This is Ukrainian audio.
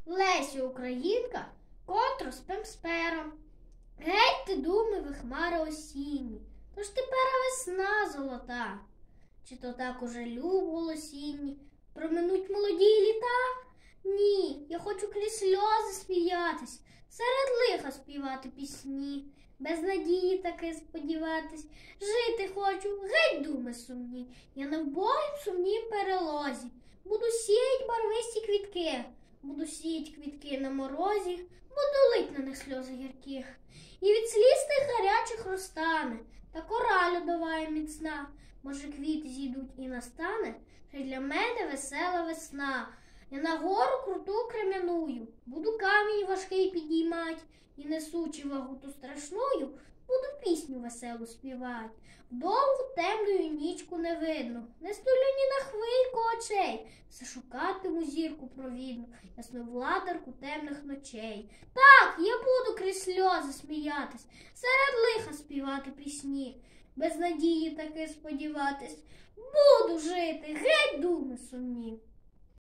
Леся Українка, контроспем з пером. Геть ти, думливі хмари осінні, то ж тепер весна золота. Чи то так уже люб голосінні, проминуть молоді літа? Ні, я хочу крізь сльози сміятись, серед лиха співати пісні, без надії таки сподіватись. Жити хочу, геть думи сумні, я на вбогім сумнім перелозі. Буду сіять барвисті квітки, буду сіять квітки на морозі, буду лить на них сльози гірких. І від сліз тих гарячих розтане, та кора льодова і міцна. Може, квіти зійдуть і настане, що для мене весела весна. Я на гору круту крем'яную, буду камінь важкий підіймать, і несучи вагу ту страшною, буду пісню веселу співать. Довгу темною нічку не видно, не стулю ні на хвильку очей, все шукатиму зірку провідну, ясновладарку темних ночей. Так, я буду крізь сльози сміятись, серед лиха співати пісні, без надії таки сподіватись. Буду жити, геть думи сумні.